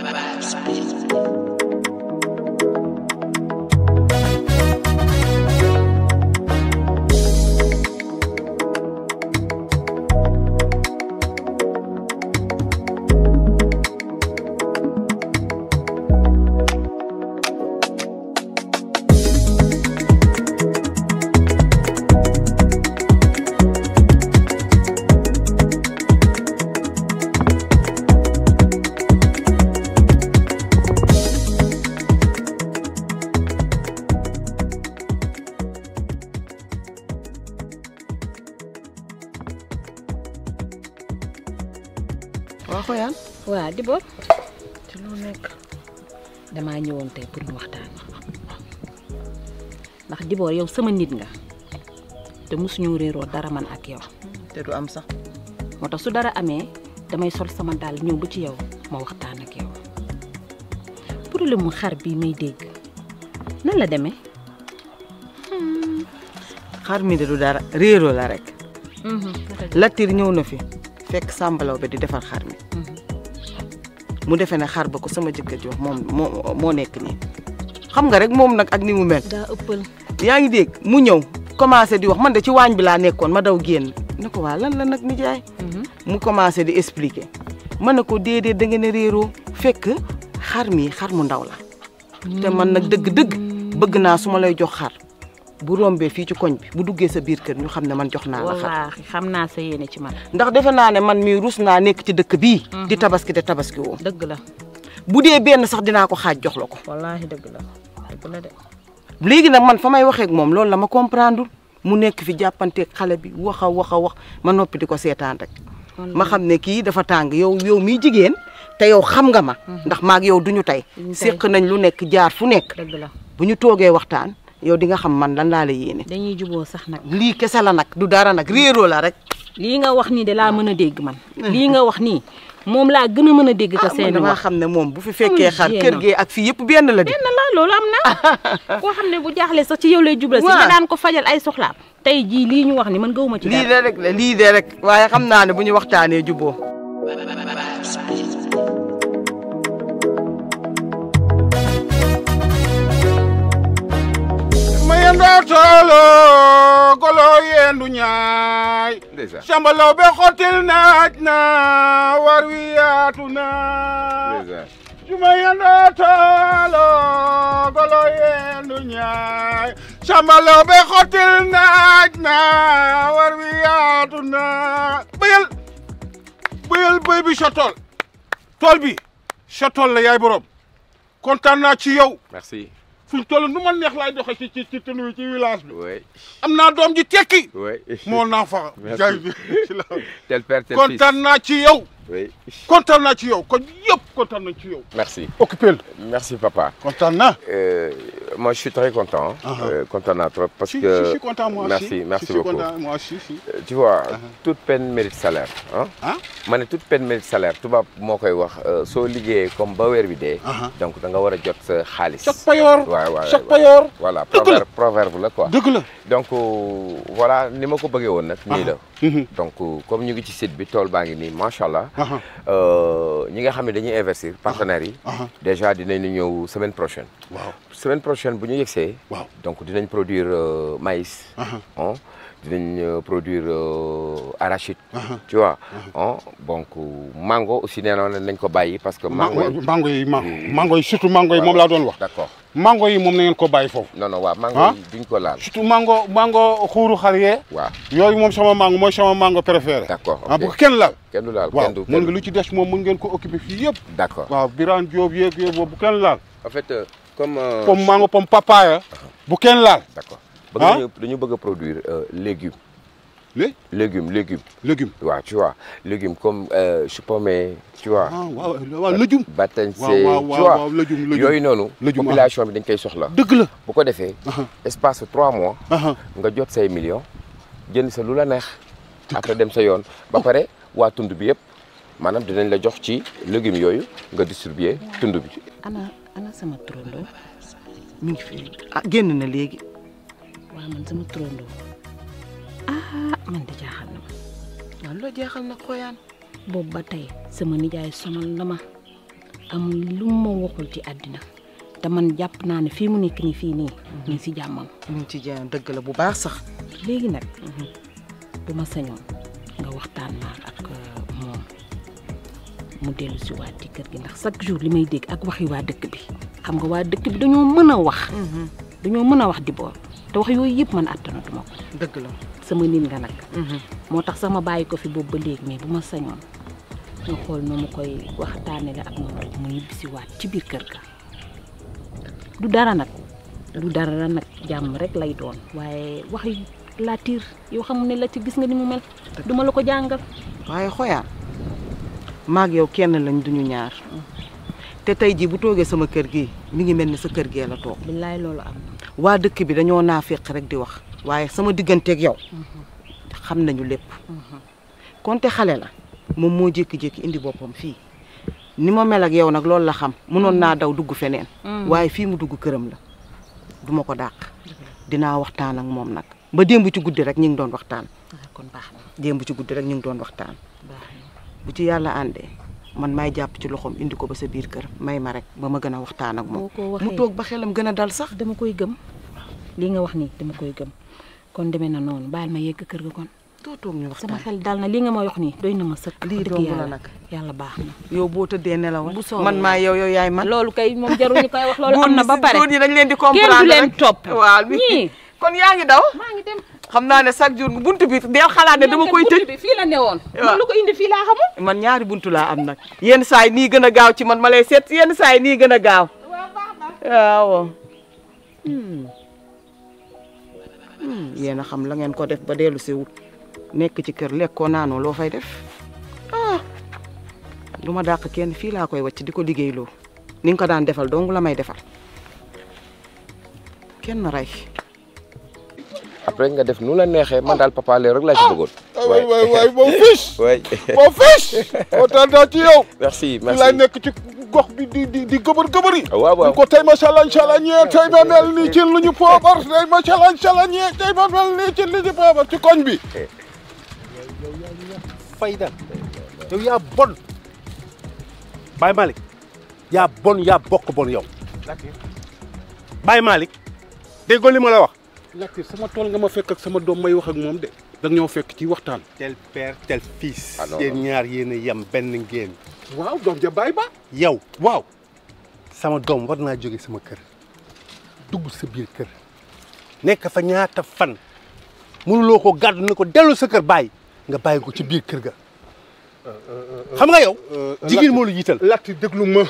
Xoyaan waa Dibor ci loo nekk damaa ñëwoon tey pour ñu waxtaan ndax Dibor yow sama nit nga te mosuñu réeroo dara man ak yow te du am sax moo tax su dara amee damay sol sama daal ñëw ba ci yow ma waxtaan ak yow problème mu xar bi may dégg nan la demee xar mi de du dara réeroo la rek Latir ñëw na fi fekk sàmbalaw ba di defar xar mi mu defee ne xar ba ko sama jëkkër ji wax moom moo nekk nii xam nga rek moom nag ak ni mu mel daa ëppal yaa ngi dégg mu ñëw commencé di wax man de ci waañ bi laa nekkoon ma daw génn ne ko waa lan la nag nijaay mu commencé di expliquer ma ne ko déedéet da ngeen a réeroo fekk xar mi xar mu ndaw la te man nag dëgg-dëgg bëgg naa su ma lay jox xar bu rombee fii ci koñ bi bu duggee sa biir kër ñu xam ne man jox naa la xar wallaahi xam naa sa yéene ci man ndax defe naa ne man mii rus naa nekk ci dëkk bii di tabaski te tabaski woo dëgg la bu dee benn sax dinaa ko xaaj jox la ko wallaahi dëgg la de léegi nag man fa may waxee ak moom loolu la ma comprendre mu nekk fi jàppanteeg xale bi wax a wax ma noppi di ko seetaan rek ma xam ne kii dafa tàng yow miy jigéen te yow xam nga ma ndax maag yow duñu tey séq nañ lu nekk jaar fu nekk dëgg la bu ñu toogee waxtaan yow di nga xam man lan laa la yéene dañuy juboo sax nag lii kese la nag du dara nag réeroo la rek lii nga wax nii de laa mën a dégg man lii nga wax nii moom laa gën a mën a dégg ko seen damaa xam ne moom bu fi fekkee xar kër gi ak fii yëpp benn la di benn la loolu am na koo xam ne bu jaaxlee sax ci yow lay jubla si nga daan ko fajal ay soxlaam tey jii lii ñu wax ni man gëwuma ci lii de rek la lii de rek waaye xam naa ne bu ñu waxtaanee juboo Tolo golo yendu ñaay sambalaw be xotil naaj na war wi yaatu na juma yendo tolo golo yendu ñaay sambalaw be xotil naaj na war wi yaatu na bayal bay bi sa tool bi sa tool la yaay borom kontaan naa ci yow merci fuñ toll nu ma neex laay doxee ci tenu ci village bi. oui am naa doom ji tekki. oui moo naa fa. jaay bi ci la. tel père tel fils kontaan naa ci yow. oui kontaan naa ci yow kon yëpp kontaan nañ ci yow. merci occupé merci papa. kontaan naa. moi je suis très content. Content naa trop parce que. je suis content moi aussi. merci beaucoup. Content, moi aussi si. Tu vois toute peine mérite salaire ah. ma ne toute peine mérite salaire tubaab moo koy wax soo liggéeyee comme ba weer bi dee. donc da nga war a jot sa xaalis. chaque payoor waaw chaque payoor. voilà proverbe la quoi. dëgg la donc voilà ni ma ko bëggee woon nag. nii la. donc comme ñu ngi ci site bi tool baa ngi nii macha allah. ñi nga xam ne dañuy investir partenaires yi. déjà dinañ ñëw semaine prochaine. waaw semaine prochaine bu ñu yegsee. waaw donc dinañ produire maïs. dinañ produire arachide. tu vois donc mango aussi nee naa nañ ko bàyyi parce que. mango yi surtout mango yi moom laa doon wax. d'accord mango yi moom na ngeen ko bàyyi foofu. non waaw mango yi duñ ko laal. surtout mango xuuru xar yee. waaw yooyu moom sama mango mooy sama mango préféré. d'accord bu ko kenn laal. kenn du laal waaw mën nga lu ci des moom mën ngeen ko occuper fii yëpp. d'accord waaw Birane Diop yeeg boobu bu kenn laal. en fait comme. pomme mango pomme papaya. bu kenn laal. d'accord dañu bëgg a produire légumes. légumes. waaw tu vois légumes comme chou-pommé tu vois. waaw légumes. batañse tu vois légumes yooyu noonu. population bi dañ koy soxla. dëgg la bu ko defee. espace 3 mois. nga jot say millions jënd sa lu la neex. après dem sa yoon ba pare waa tund bi yëpp maanaam dinañ la jox ci légumes yooyu nga distribuer tund bi. ana sama turandoo. mi ngi fi génn na léegi. waaw man sama turandoo. man de jaaxal na ma. waaw loo jaaxal na Xoyaan. boobu ba tey sama nijaay sonal na ma amul lu ma waxul ci àddina te man jàpp naa ne fii mu nekk nii fii nii ñu ngi si jàmmam. ñu ngi ci jàmm dëgg la bu baax sax. léegi nag bu ma sañoon nga waxtaan naa ak moom mu dellu si waat ci kër gi ndax chaque jour li may dégg ak waxi waa dëkk bi xam nga waa dëkk bi dañoo mën a wax. dañoo mën a wax di boor te wax yooyu yëpp man attanatuma ko. dëgg la sama nit nga nag. moo tax sax ma bàyyi ko fi boobu ba léegi mais bu ma sañoon nga xool noo ma koy waxtaanee la ak moom rek mu ñibbisi waat ci biir kër ga. du dara nag jàmm rek lay doon waaye waxi Latir yow xam ne la ci gis nga ni mu mel duma la ko jàngal. waaye xoyaan maag yow kenn lañ duñu ñaar te tey jii bu toogee sama kër gi mi ngi mel ni sa kër gee la toog. billaay loolu am waa dëkk bi dañoo naafeq rek di wax waaye sama digganteeg yow xam nañu lépp. konte xale la moom moo jékki-jékki indi boppam fii ni ma mel ak yow nag loolu la xam mënoon naa daw dugg feneen. waaye fii mu dugg këram la duma ko dàq. dinaa waxtaan ak moom nag ba démb ci guddi rek ñu ngi doon waxtaan. kon baax na démb ci guddi rek ñu ngi doon waxtaan. bu ci yàlla àndee man may jàpp ci loxoom indi ko ba sa biir kër may ma rek ba ma gën a waxtaan ak moom. mu toog ba xelam gën a dal sax. dama koy gëm lii nga wax nii dama koy gëm kon demee na noonu baal ma yegg kër ga kon. doo toog ñu waxtaan sama xel dal na lii nga ma wax nii doy na ma sëkk. lii dong la nag yàlla baax na. yow boo tëddee nelaw man maa yow yaay man. loolu kay moom jaruñu koy wax loolu am na ba pare góor ñi dañ leen di comprendre kenn du leen topp. waaw ñii kon yaa ngi daw. maa ngi dem. xam naa ne chaque jour buntu bi del xalaat ne dama koy tëj. buntu bi fii la newoon. man lu ko indi fii laa xamul. man ñaari buntu laa am nag. yenn saa yi nii gën a gaaw ci man ma lay seet yenn saa yi nii gën a gaaw. waaw. yéen a xam la ngeen ko def ba dellu si wut nekk ci kër lekkoo naanoo loo fay def du ma dàq kenn fii laa koy wàcc di ko liggéeyloo ni nga ko daan defal dong la may defal kenn rey. après nga def nu la neexee man daal papa leer rek laa ci bëggoon. waay mon fils. waay mon fils. kontaan naa ci yow. merci merci lay nekk ci gox bi di gëbër yi. waaw waaw ko tey macha allah ñee tey ma mel nii ci lu ñu poobar tey macha allah ñee tey ma mel nii ci lu ñu poobar ci koñ bi. fayda yow yaa bon Baye Malick yaa bon yaa bokk bon yow. Baye Malick déggoo li ma la wax. Latir sama tool nga ma fekk ak sama doom may wax ak moom de. da nga ñoo fekk ci waxtaan. tel père tel fils. ah non yéen ñaar yéen a yem benn ngeen. waaw doom ja Baye ba. yow waaw. sama doom war naa jóge sama kër dugg sa biir kër nekk fa ñaata fan mënuloo ko gàddu na ko dellu sa kër bàyyi nga bàyyi ko ci biir kër ga. xam nga yow. jigéen moo la jiital. Latir déglu ma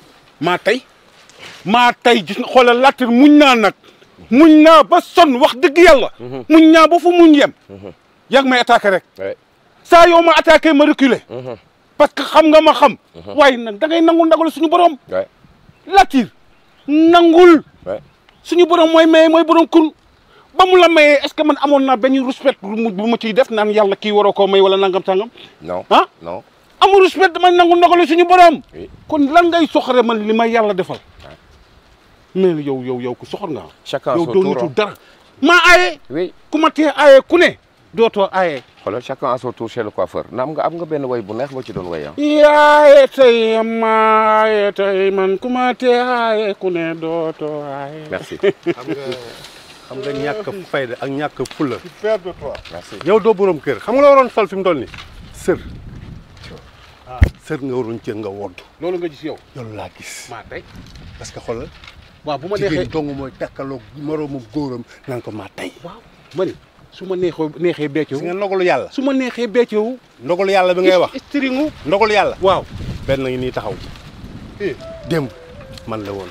maa tey gis nga xoolal Latir muñ naa nag. muñ naa ba sonn wax dëgg yàlla. muñ naa ba fu muñ yem. yaa ngi may attaqué rek. saa yow ma attaqué ma reculé. parce que xam nga ma xam. waaye nag da ngay nangul ndagalu suñu borom. Latir nangul. suñu borom mooy maye mooy borom kun ba mu la mayee est-ce que man amoon naa benn respect bu ma ciy def naan yàlla kii waroo koo may wala nangam sangam. non ah non. amul respect damay nangul ndagalu suñu borom. kon lan ngay soxore man li ma yàlla defal. mais yow ku soxor nga. chacun son tour yow doo nitu dara. maa aaye. oui ku ma tee aaye ku ne dootoo aaye. xoolal chacun à son tour chez le coiffeur am nga benn way bu neex boo ci doon way ah. yaaye tey ma aaye tey man ku ma tee aaye ku ne dootoo aaye. merci. xam nga ñàkk fayda ak ñàkk fulla. fier de toi. merci. yow doo borom kër xam nga la waroon sol fi mu toll nii sër. sër nga waroon cër nga wodd. loolu nga gis yow. loolu laa gis. maa tey. parce que xoolal. waaw bu ma jigéen neexee dong mooy takkaloo moroomu góoram naan ko maa tey. waaw ma ni su ma neexee beccewu. si nga ndogalu yàlla. su ma neexee beccewu. ndogalu yàlla bi ngay wax. stringu. ndogalu yàlla. waaw. benn ngi nii taxaw. démb man la woon.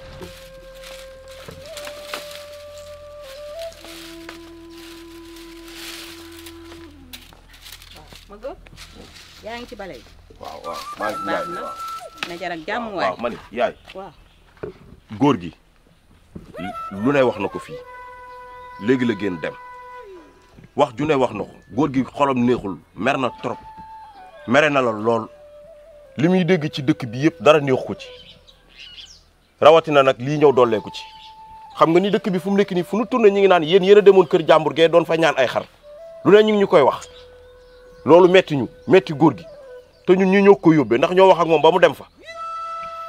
ma góor yaa ngi ci bale yi. waaw maa ngi baax na na jar ak jàmm waay. waaw ma ne yaay. waaw. góor gi lu ne wax na ko fii léegi la génn dem wax ju ne wax na ko góor gi xolam neexul mer na trop mere na la lool li muy dégg ci dëkk bi yëpp dara neexu ko ci rawatina nag lii ñëw dolleeku ci xam nga ni dëkk bi fu mu nekk nii fu nu tourné ñi ngi naan yéen a demoon kër jàmbur gee doon fa ñaan ay xar lu ne ñu ngi ñu koy wax loolu metti góor gi te ñun ñu ñoo ko yóbbee ndax ñoo wax ak moom ba mu dem fa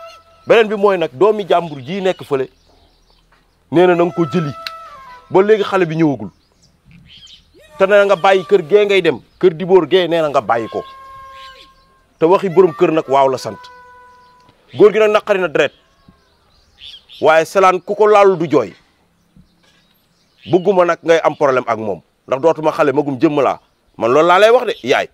beneen bi mooy nag doomi jàmbur jii nekk fële nee na nga ko jëli ba léegi xale bi ñëwagul te nee na nga bàyyi kër gee ngay dem kër Dibor gee nee na nga bàyyi ko te waxi borom kër nag waaw la sant góor gi nag naqari na deret waaye Salaan ku ko laalul du jooy bëgguma nag ngay am problème ak moom ndax dootuma xale magum jëmm laa man loolu laa lay wax de yaay.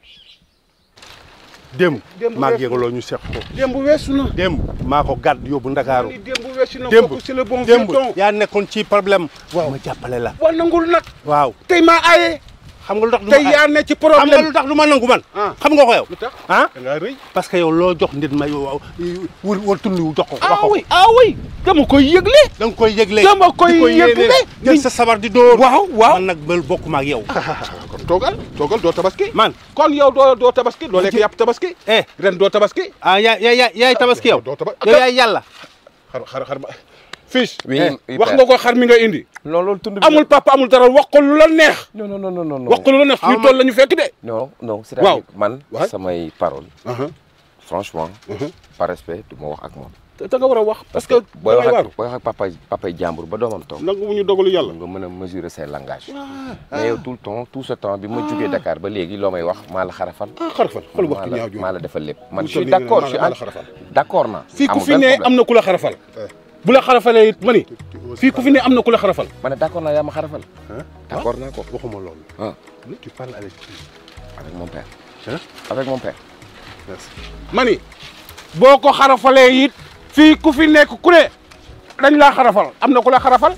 démb maa ngi yëgaloo ñu seq ko. démb weesu na. démb maa ko gàdd yóbbu Ndakaaru. démb weesu na démb kooku c'est le bon démb vieux yaa nekkoon ci problème. waaw ma jàppale la. wa nangul nag. waaw tey maa aaye. xam nga lu tax du tey yaa ne ci problème. xam nga lu tax du ma nangu man. xam nga ko yow. lu tax ah da ngaa rëy. parce que yow loo jox nit ma yow wër tulli wu jox ko. ah oui dama koy yëgle. da nga koy yëgle. dama koy yëgle. jël sa sabar di dóor. waaw man nag mel bokkuma ak yow. kon toogal doo tabaski. man kon yow doo tabaski doo lekk yàpp tabaski. ren doo tabaski. ah yaay tabaski yow. doo tabaski yow yaay yàlla. xar fiche. oui wax nga ko xar mi nga indi. loolu tund bi amul papa amul dara wax ko lu la neex. non wax ko lu la neex ñu toll la ñu fekk de. non c'est-à-dire man samay parole Uh-huh. franchement par respect du ma wax ak moom te nga war a wax parce que. booy wax ak papay jàmbur ba doomam toog nangu mu ñu dogalu yàlla. nga mën a mesurer ses langages mais yow tout ce temps bi ma jógee Dakar ba léegi loo may wax maa la xarafal xarafal xool waxtu ñaaw maa la defal lépp man je Mu suis toll nii d'accord je maa la suis xarafal. d'accord na fii ku fi ne am na ku la xarafal. bu la xarafalee it ma ni fii ku fi ne am na ku la xarafal. ma ne d'accord naa yaa ma xarafal d'accord naa ko waxuma loolu. ah tu parles avec qui? avec mon père Hein? avec mon père Merci. ma ni boo ko xarafalee it fii ku fi nekk ku ne dañ laa xarafal am na ku la xarafal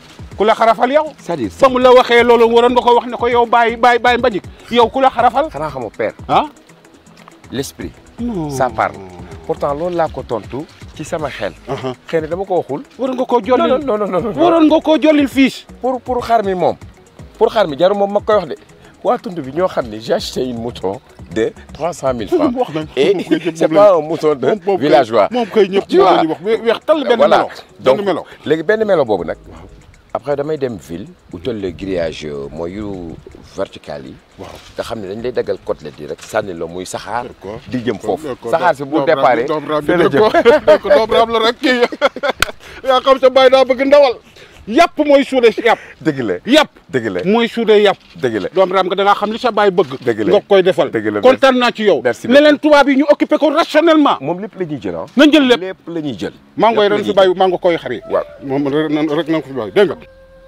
yow. c'est-à-dire ba mu la waxee loolu waroon nga ko wax ne ko yow bàyyi Mbagnick yow ku la xarafal. xanaa xamoo père ah. l'esprit ça parle pourtant loolu laa ko tontu ci sama xel xëy na dama ko waxul waroon nga koo jollil non waroon nga koo jollil fiche. pour xar mi moom jaru moom ma koy wax de waa tund bi ñoo xam ne j'ai acheté une mouton de 300 000 francs wax nañ et c'est pas un mouton de villageois moom kay ñëpp tu vois wax weex tal benn voilà melo. donc benn melo. léegi benn melo boobu nag après damay dem ville utal le grillage mooy yu vertical yi waaw nga xam ne dañ lay daggal côtelette yi rek sànni la muy saxaar D'accord. di jëm foofu D'accord. saxaar si bu déparé doom raam fee la bi jëm doom raam la rek kii yaa xam sa bàyyi daa bëgg ndawal yàpp mooy suude yàpp dëgg la yàpp dëgg la mooy suude yàpp dëgg la doom raam nga da ngaa xam li sa baay bëgg Dëgg la. nga koy defal Dëgg la. kontaan naa ci yow Merci ne leen tubaab yi ñu occupé ko rationnellement moom lépp la ñuy jël ah nañ jël lépp lépp la ñuy jël maa ngoy ren lépp fi la ñuy bàyyi maa nga koy xari waaw moom rek na nga ko fi bàyyi dégg nga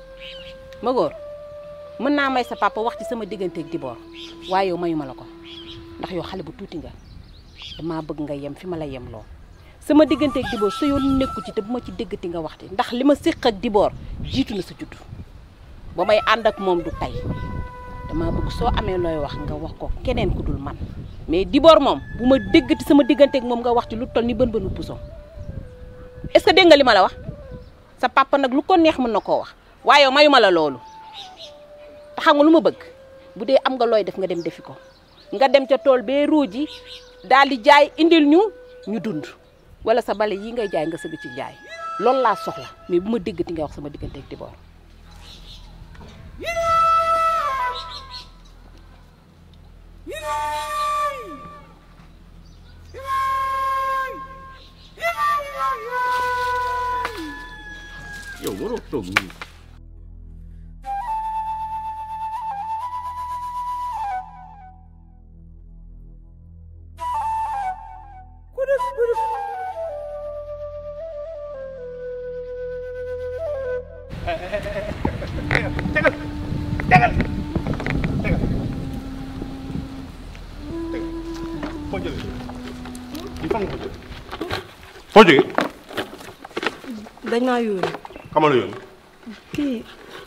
Magor mën naa may sa papa wax ci sama digganteeg Dibor waaye yow mayuma la ko ndax yow xale bu tuuti nga damaa bëgg nga yem fi ma la yem loo sama digganteeg Dibor sa yoon nekku ci te bu ma ci déggati nga waxti ndax li ma séq ak Dibor jiitu na sa juddu ba may ànd ak moom du tey damaa bëgg soo amee looy wax nga wax ko keneen ku dul man mais Dibor moom bu ma déggati sama digganteeg moom nga wax ci lu toll ni bën-bënu puso est-ce que dégg nga li ma la wax sa papa nag lu ko neex mën na koo wax waaye mayuma la loolu te xam nga lu ma bëgg bu dee am nga looy def nga dem defi ko nga dem ca tool bee ruuji daal di jaay indil ñu dund wala sa bale yi ngay jaay nga sëgg ci jaay loolu laa soxla mais bu ma déggati nga wax sama diggante ak Dibor yow waroo toog nii. foo jógee. dañ maa yónni. xamal la yónni. kii.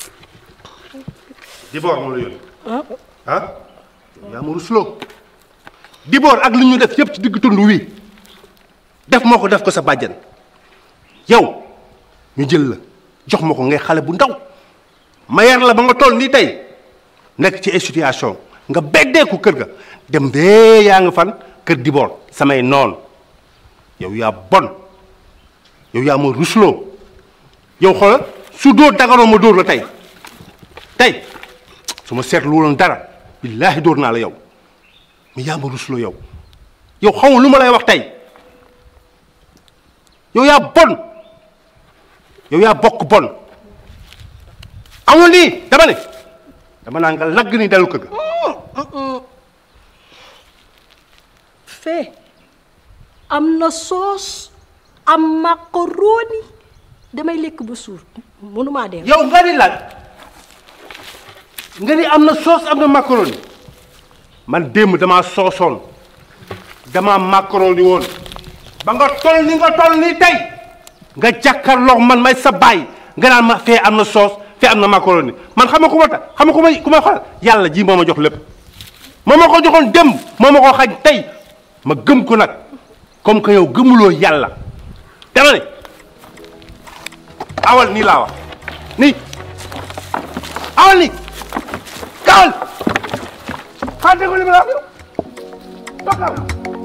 Dibor moo la yónni. ah. yaa ma rusloo. Dibor ak li ñu def yëpp ci digg tund wi def moo ko def ko sa bàjjan yow ñu jël la jox ma ko ngay xale bu ndaw ma yar la ba nga toll nii tey nekk ci ay situation nga beddeeku kër ga dem bee yaa nga fan kër Dibor samay noon yow yaa bon yow yaa ma rusloo yow xoolal su dóor daganoo ma dóor la tey su ma seetlu woon dara billaahi dóor naa la yow mais yaa ma rusloo yow xaw ma lu ma lay wax tey yow yaa bon yow yaa bokk bon amul nii dama ne dama naa nga lagg ni dellu kër ga. fee am na soos am macaroni damay lekk ba suur mënumaa dem. yow nga ni lan nga ni am na soos am na macaroni man démb damaa soosoon damaa macaroni woon ba nga toll ni nga toll nii tey nga jàkkaarloo man may sa baay nga naan ma fee am na soos fee am na macaroni man xam nga ku ma tax xam nga ku ma xool yàlla ji moo ma jox lépp moo ma ko joxoon démb moo ma ko xañ tey ma gëm ko nag comme que yow gëmuloo yàlla dama ne awal nii laa wax nii awal nii gaawal xaar dégg nga li ma la wax yow